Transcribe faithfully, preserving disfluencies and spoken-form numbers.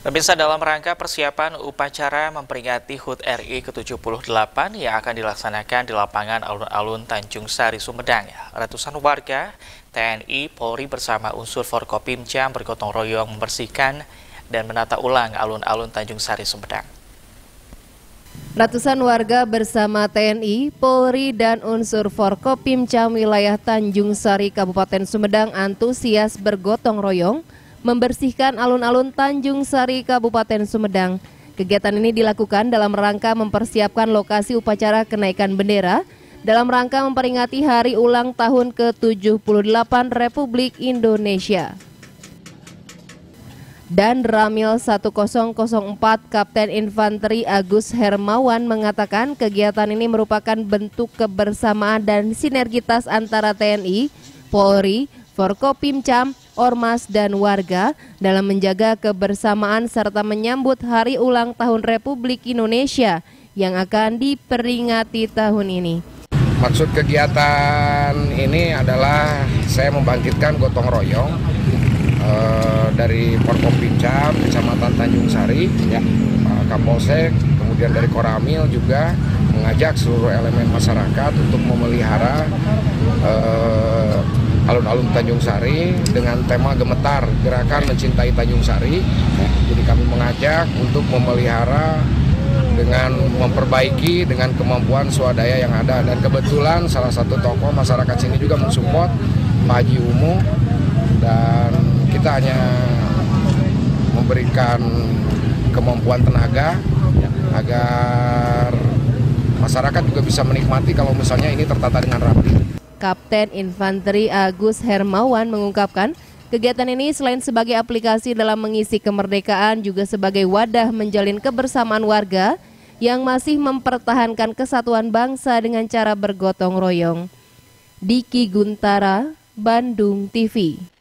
Pemirsa, dalam rangka persiapan upacara memperingati H U T R I ke tujuh puluh delapan yang akan dilaksanakan di lapangan alun-alun Tanjung Sari, Sumedang, ratusan warga, T N I, Polri bersama unsur Forkopimda bergotong royong membersihkan dan menata ulang alun-alun Tanjung Sari, Sumedang. Ratusan warga bersama T N I, Polri, dan unsur Forkopimda wilayah Tanjung Sari, Kabupaten Sumedang antusias bergotong royong membersihkan alun-alun Tanjung Sari, Kabupaten Sumedang. Kegiatan ini dilakukan dalam rangka mempersiapkan lokasi upacara kenaikan bendera dalam rangka memperingati hari ulang tahun ke tujuh puluh delapan Republik Indonesia. Dan Ramil sepuluh nol empat Kapten Infanteri Agus Hermawan mengatakan kegiatan ini merupakan bentuk kebersamaan dan sinergitas antara T N I, Polri, Forkopimda, Ormas, dan warga dalam menjaga kebersamaan serta menyambut hari ulang tahun Republik Indonesia yang akan diperingati tahun ini. Maksud kegiatan ini adalah saya membangkitkan gotong royong eh, dari Forkopimda Kecamatan Tanjung Sari, ya, Pak Kapolsek, kemudian dari Koramil juga mengajak seluruh elemen masyarakat untuk memelihara eh, alun-alun Tanjung Sari dengan tema Gemetar, Gerakan Mencintai Tanjung Sari. Jadi kami mengajak untuk memelihara dengan memperbaiki dengan kemampuan swadaya yang ada. Dan kebetulan salah satu tokoh masyarakat sini juga mensupport Pak Haji Umu, dan kita hanya memberikan kemampuan tenaga agar masyarakat juga bisa menikmati kalau misalnya ini tertata dengan rapi. Kapten Infanteri Agus Hermawan mengungkapkan kegiatan ini selain sebagai aplikasi dalam mengisi kemerdekaan juga sebagai wadah menjalin kebersamaan warga yang masih mempertahankan kesatuan bangsa dengan cara bergotong royong. Diki Guntara, Bandung T V.